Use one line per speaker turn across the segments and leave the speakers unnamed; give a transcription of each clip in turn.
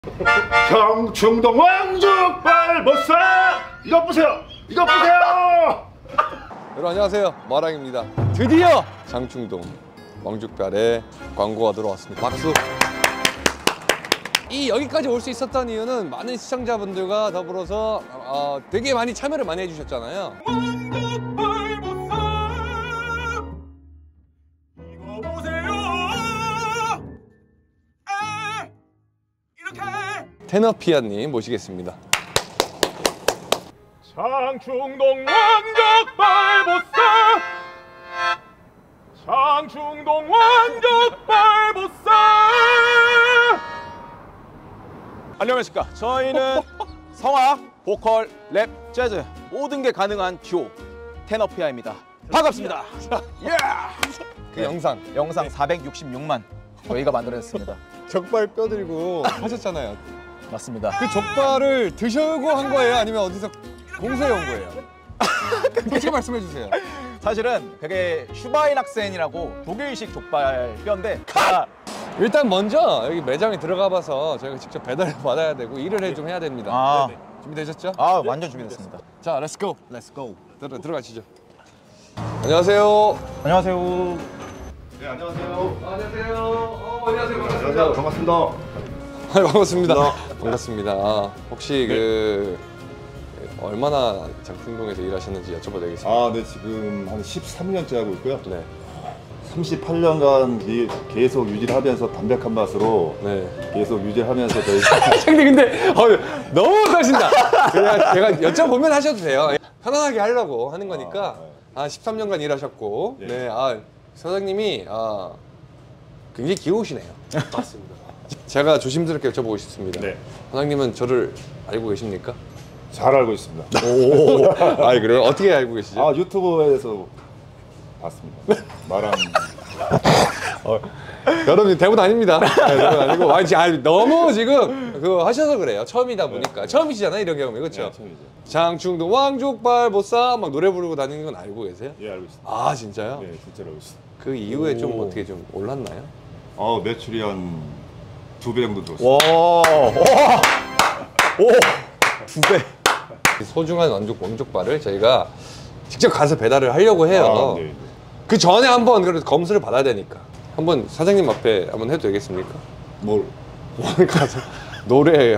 경충동 왕족발 보쌈! 이것 보세요! 이것 보세요!
여러분 안녕하세요, 마랑입니다. 드디어 장충동 왕족발에 광고가 들어왔습니다. 박수! 여기까지 올 수 있었던 이유는 많은 시청자분들과 더불어서 되게 많이 참여를 많이 해주셨잖아요.
왕족발 보쌈! 이거 보세요! 이렇게!
테너피아님 모시겠습니다.
장충동 왕족발 보쌈! 장충동 왕족발 보쌈!
안녕하십니까. 저희는 성악, 보컬, 랩, 재즈 모든 게 가능한 듀오 테너피아입니다. 반갑습니다.
그 영상
466만 저희가 만들어냈습니다.
족발 뼈들고 하셨잖아요.
맞습니다.
그 족발을 드시고 한 거예요? 아니면 어디서 공세해 온 거예요? 솔직히 말씀해 주세요.
사실은 그게 슈바인학센이라고 독일식 족발 뼈인데
일단 먼저 여기 매장에 들어가 봐서 저희가 직접 배달을 받아야 되고 일을 좀 해야 됩니다. 준비되셨죠?
완전 준비됐습니다.
자, 렛츠고!
렛츠고.
들어가시죠. 안녕하세요.
안녕하세요.
네, 안녕하세요.
안녕하세요. 안녕하세요.
안녕하세요. 반갑습니다.
반갑습니다. 반갑습니다. 혹시 얼마나 장충동에서 일하셨는지 여쭤봐도 되겠습니까?
네, 지금 한 13년째 하고 있고요.
네.
38년간 계속 유지를 하면서 담백한 맛으로 계속 유지하면서 저희
사장님 근데 너무 하신다. 그냥 제가 여쭤보면 하셔도 돼요. 편안하게 하려고 하는 거니까. 13년간 일하셨고, 사장님이 굉장히 귀여우시네요.
맞습니다.
제가 조심스럽게 여쭤보고 싶습니다.
네.
사장님은 저를 알고 계십니까?
잘 알고 있습니다.
오, 그래요? 어떻게 알고 계시죠?
유튜브에서 봤습니다. 마랑.
여러분 대본 아닙니다. 대본 아니고 너무 지금 그거 하셔서 그래요. 처음이다 보니까. 처음이시잖아요, 이런 경험이. 그렇죠?
네, 처음이죠.
장충동 왕족발 보쌈 막 노래 부르고 다니는 건 알고 계세요?
예, 알고 있습니다.
아, 진짜요?
네, 진짜로 알고 있습니다.
그 이후에 좀 어떻게 좀 올랐나요?
매출이 한 2배 정도 늘었어요.
오! 2배.
소중한 왕족발을 저희가 직접 가서 배달을 하려고 해요.
네.
그 전에 한번 그래도 검수를 받아야 되니까 한번 사장님 앞에 한번 해도 되겠습니까?
뭘?
가서 노래.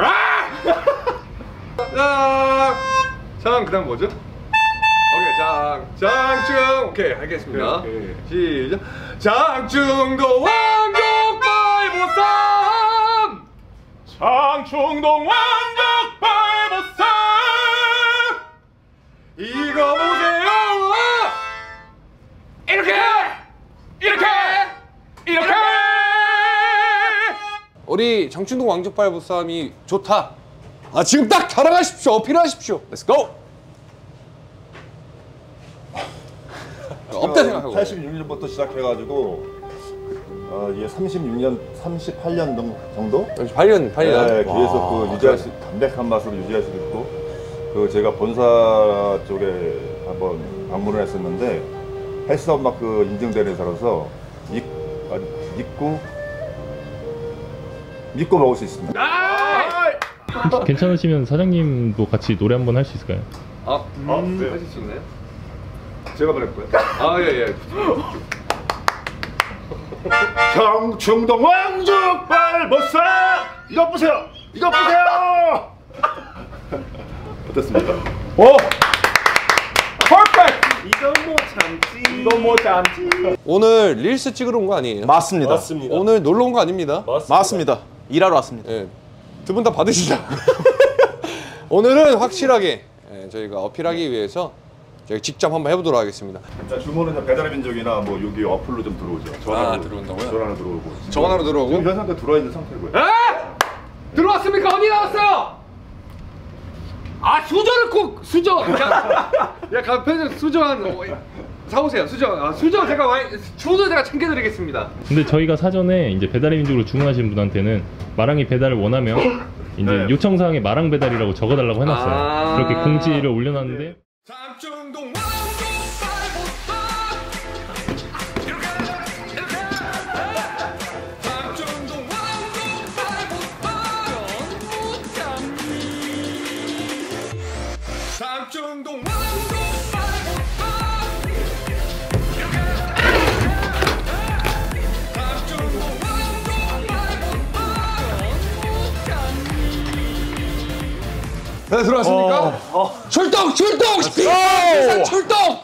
장 그다음 뭐죠? 오케이, 장충. 오케이, 알겠습니다. 시작. 장충동 왕족발 보쌈.
장충동 왕족발 보쌈.
이거 보세요. 이렇게. 우리 장충동 왕족발 보쌈이 좋다. 지금 딱 자랑하십시오. 어필하십시오. Let's go. 없다 생각하고.
86년부터 시작해가지고 이게 38년 정도?
8년.
네, 계속 유지할 수, 담백한 맛으로 유지할 수 있고, 제가 본사 쪽에 한번 방문을 했었는데 헬스업 마크 인증된 회사라서 믿고 먹을 수 있습니다.
괜찮으시면 사장님도 같이 노래 한번 할 수 있을까요?
네. 하실 수 있나요?
제가 말했고요.
예.
경충동 왕족발 보쌈! 이것 보세요! 이것 보세요! 어떻습니까?
이건 못 참지.
오늘 릴스 찍으러 온 거 아니에요?
맞습니다.
오늘 놀러 온 거 아닙니다.
맞습니다. 일하러 왔습니다.
예. 두 분 다 받으시자. 오늘은 확실하게 저희가 어필하기 위해서 저희 직접 한번 해보도록 하겠습니다.
자, 주문은 배달의 민족이나 여기 어플로 좀 들어오죠. 전화로
들어온다고요?
전화로 들어오고.
전화로 들어오고?
지금 현 상태 들어와 있는 상태고요.
들어왔습니까? 어디 나왔어요? 수저를 꼭 수저. 수저 사오세요. 수저 제가 챙겨드리겠습니다.
근데 저희가 사전에 이제 배달의 민족으로 주문하신 분한테는 마랑이 배달을 원하면 이제 요청사항에 마랑 배달이라고 적어달라고 해놨어요. 그렇게 공지를 올려놨는데
장충동 네, 들어왔습니까? 출동! 출동! 비상 출동!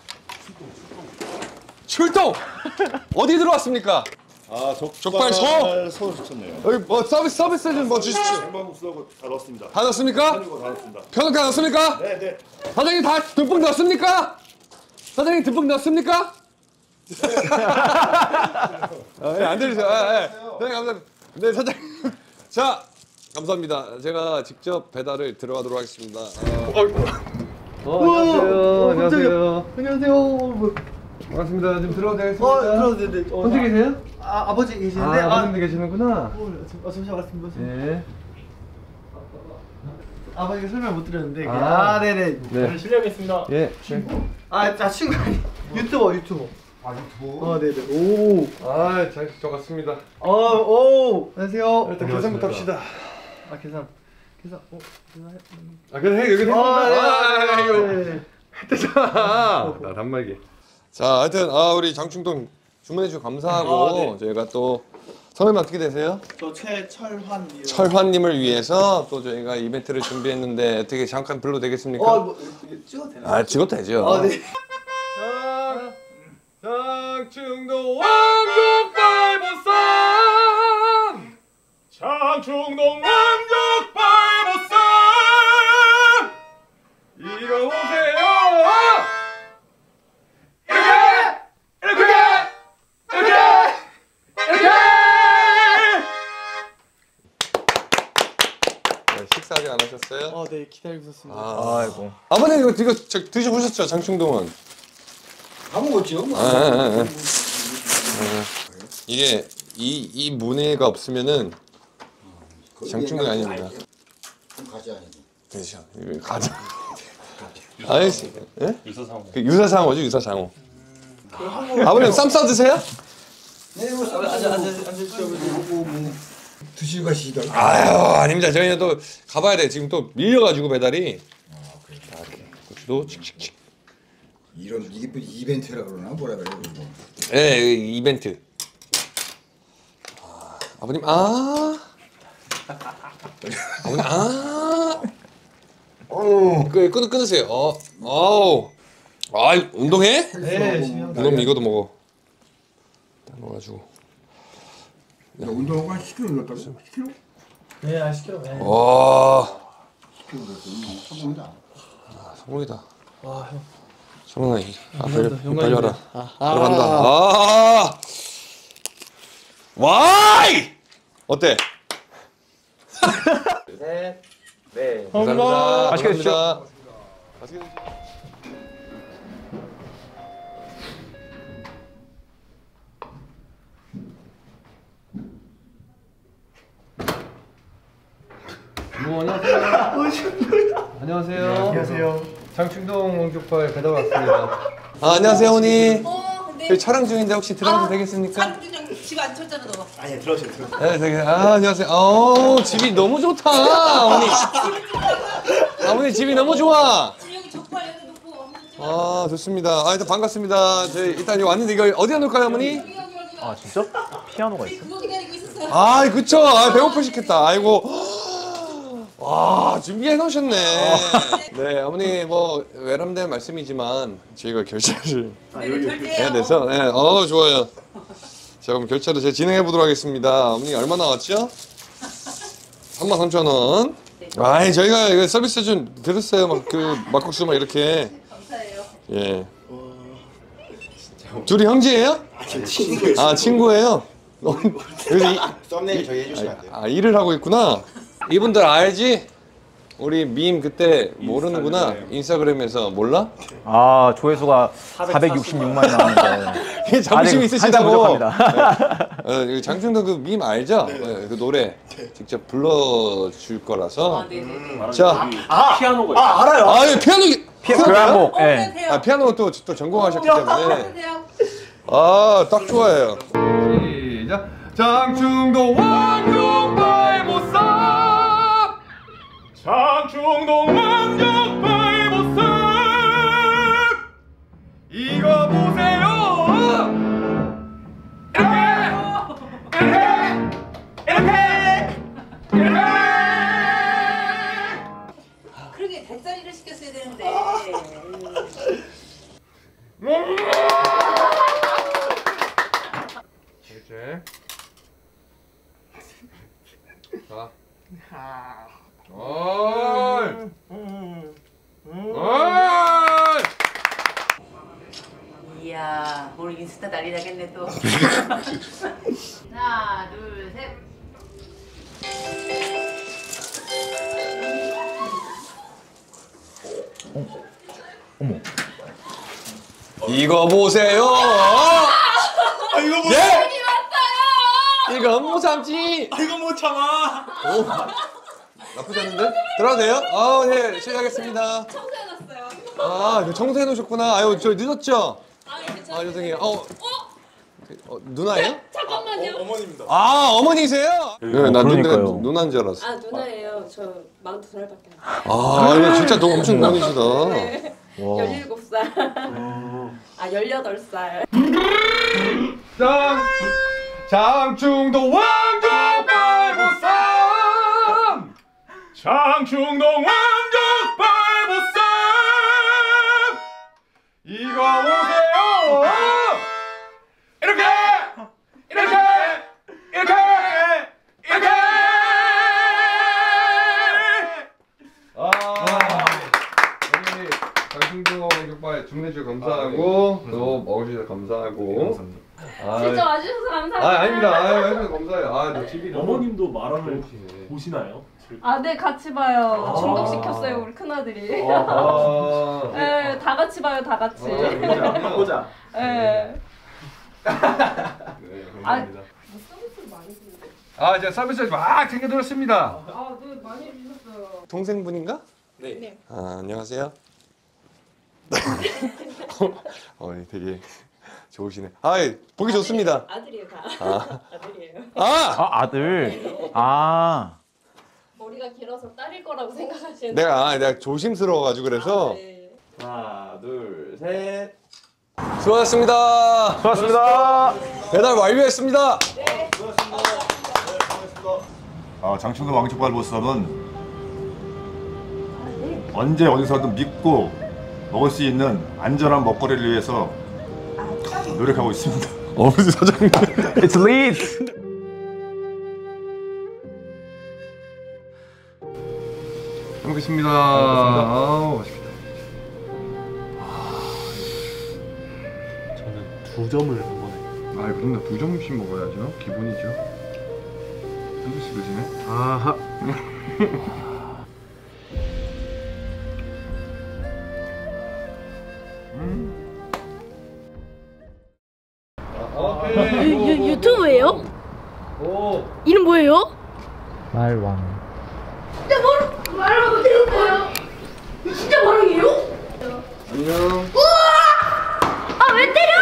출동! 어디 들어왔습니까?
아,
족발
서울 시켰네요.
여기 뭐 서비스 좀 뭐 주십시오.
생방국수하고 다 넣었습니다.
다 넣었습니까?
다 넣었습니다.
편하게 넣었습니까?
네, 네.
사장님 다 듬뿍 넣었습니까? 사장님 듬뿍 넣었습니까? 안 들리세요? 네, 감사합니다. 네, 사장님. 자, 감사합니다. 제가 직접 배달을 들어가도록 하겠습니다. 안녕하세요. 안녕하세요.
안녕하세요.
반갑습니다. 지금 들어가도 되겠습니까?
들어도 되는데.
혼자 계세요?
아버지 계시는데.
아버님도 계시는구나.
잠시만 말씀해 보세요.
네.
아버지가 설명 못 드렸는데. 네네.
네.
실례하겠습니다.
예.
친구 아니 유튜버. 아 유튜버. 네네. 오.
아, 잘 적었습니다.
오. 안녕하세요.
일단 계산부터 합시다.
계산.
아, 그래 여기
네.
했잖아. 나 단말기. 자, 하여튼 우리 장충동 주문해 주셔서 감사하고 저희가 또 성함이 어떻게 되세요?
저 최철환.
철환님을 위해서 또 저희가 이벤트를 준비했는데 어떻게 잠깐 불러도 되겠습니까?
뭐 찍어도 되나요?
아, 찍어도 되죠.
네.
장충동 왕족발보쌈 장충동 왕족발보쌈 이거 오세요. 식사 아직 안 하셨어요?
네 기다리고 있었습니다.
아이고.
아버님 이거 드셔보셨죠? 장충동은?
다 먹었죠.
이게 이 문해가 없으면은 장충동이 아닙니다.
좀 가져야 돼.
그렇죠. 이거 가자. 알겠습니다. 예? 유사상어죠, 유사상어. 아버님 쌈 싸 드세요?
네, 뭐 드시고 가시더라고요.
아유, 아닙니다. 저희는 또 가봐야 돼. 지금 또 밀려가지고 배달이. 고추도 칙칙칙.
이런 이게 뭐 이벤트라 그러나 뭐라 그래 이거.
예, 이벤트. 아버님 끊으세요. 운동해?
네 지금.
그럼 이것도 먹어. 딱 먹어가지고.
야, 운동하고 한 10kg 늘었다고? 10kg?
네 10kg. 네.
와,
10kg 늘었어. 성공이다.
성공이다.
형.
성공아,
영광입니다.
빨리 와라. 들어간다. 와이! 어때?
네.
감사합니다.
맛있게 드십시오.
감사합니다. 맛있게 드십시오. 안녕하세요.
안녕하세요.
장충동 왕족발 배달 왔습니다. 안녕하세요, 어머니.
근데
저희 촬영 중인데 혹시 들어가도 되겠습니까?
촬영 중이랑 집안 쳤잖아 너.
아니 들어오세요.
네, 되게. 안녕하세요. 집이 너무 좋다, 어머니. 어머니 집이 너무 좋아.
여기 족발 여기 놓고.
좋습니다. 일단 반갑습니다. 저희 일단 여기 왔는데 이거 어디다 놓을까요, 어머니?
여기.
아 진짜? 피아노가 있어?
그거 기다리고 있었어요.
그쵸. 배고프시겠다. 아이고. 와, 준비해 놓으셨네. 네, 어머니 뭐 외람된 말씀이지만 저희가 결제를 해야 돼서. 네, 좋아요. 자, 그럼 결제를 제가 진행해 보도록 하겠습니다. 어머니 얼마 나왔죠? 33,000원. 저희가 이거 서비스 좀 드렸어요. 막국수 이렇게.
감사해요.
예. 둘이 형제예요?
친구예요.
친구예요?
썸네일 저희 해주시면 안 돼요.
일을 하고 있구나. 이분들 알지? 우리 밈 그때 모르는구나. 인스타그램에서 몰라?
조회수가 466만이 나왔는데.
자부심 있으시다고.
부족합니다.
장충동 그 밈 알죠? 그 노래 직접 불러줄 거라서.
네네.
자,
피아노가 있어.
알아요.
피아노.
교향곡. 예.
돼요.
피아노 또 전공하셨기 때문에.
돼요.
딱 좋아해요. 시작. 장충동 왕족발보쌈 장충동 왕족발보쌈 이거 보세요. 이렇게 어이.
이야, 오늘 인스타 난리 나겠네 또. 하나, 둘, 셋.
어머.
이거 보세요.
이거 뭐?
예? 이거 못 참지.
이거 못 참아.
오, 나쁘지 않은데? 들어가도 돼요? 아, 네, 실례하겠습니다.
청소해놨어요.
아, 청소해 놓으셨구나. 아유, 저 늦었죠?
괜찮아요.
아, 죄송해요. 누나예요?
잠깐만요.
어머님입니다.
아, 어머니세요? 네, 난
그러니까요.
누나인 줄 알았어.
아 누나예요. 저 42살밖에 안 돼요.
아, 이거 진짜 너 엄청 많으시다.
네. 17살. 아 18살.
장충동 왕족 발보쌈! 장충동 왕족 발보쌈! 이거 오세요! 이렇게! 이렇게! 이렇게! 이렇게! 아, 우리 장충동 왕족발 주문해주셔서 감사하고 또 먹어주셔서 감사하고
진짜 와주셔서 감사합니다.
아, 아닙니다. 아, 해주셔서 감사해요. 아, 너 집이 너무
어머님도 마랑을 보시나요?
아, 네 같이 봐요. 중독시켰어요 우리 큰아들이.
아,
네, 다 같이 봐요, 다 같이.
보자.
네.
네, 감사합니다.
서비스 많이 주는데?
아, 제가 서비스 막 챙겨드렸습니다.
아, 네 많이 주셨어요.
동생분인가?
네.
아, 안녕하세요. 되게 좋으시네. 아, 보기 좋습니다.
아들이에요, 다. 아들이에요.
아,
아, 아들. 아.
머리가 길어서 딸일 거라고 생각하시는.
내가 조심스러워가지고 그래서.
네.
하나, 둘, 셋. 수고하셨습니다.
수고하셨습니다.
배달 완료했습니다.
장충동 왕족발보쌈은 언제 어디서든 믿고 먹을 수 있는 안전한 먹거리를 위해서 노력하고 있습니다.
무슨 사장님.
It's lit.
잘 먹겠습니다. 아우, 맛있겠다.
저는 2점을 한 번에.
아, 그럼 두 점씩 먹어야죠. 기본이죠. 한두씩 드시네.
아하.
유튜브예요?
오.
이름 뭐예요?
말왕.
말하고 되는 거예요? 진짜 말이에요?
안녕.
아, 왜 때려!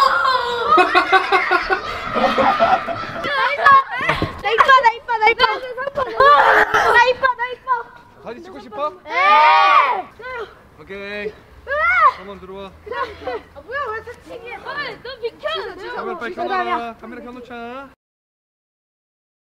나 이뻐.
사진 찍고 싶어?
네!
오케이. 한번 들어와.
아, 뭐야, 왜 사치기? 너 비켜!
카메라 빨리 켜놔. 카메라 켜놓자.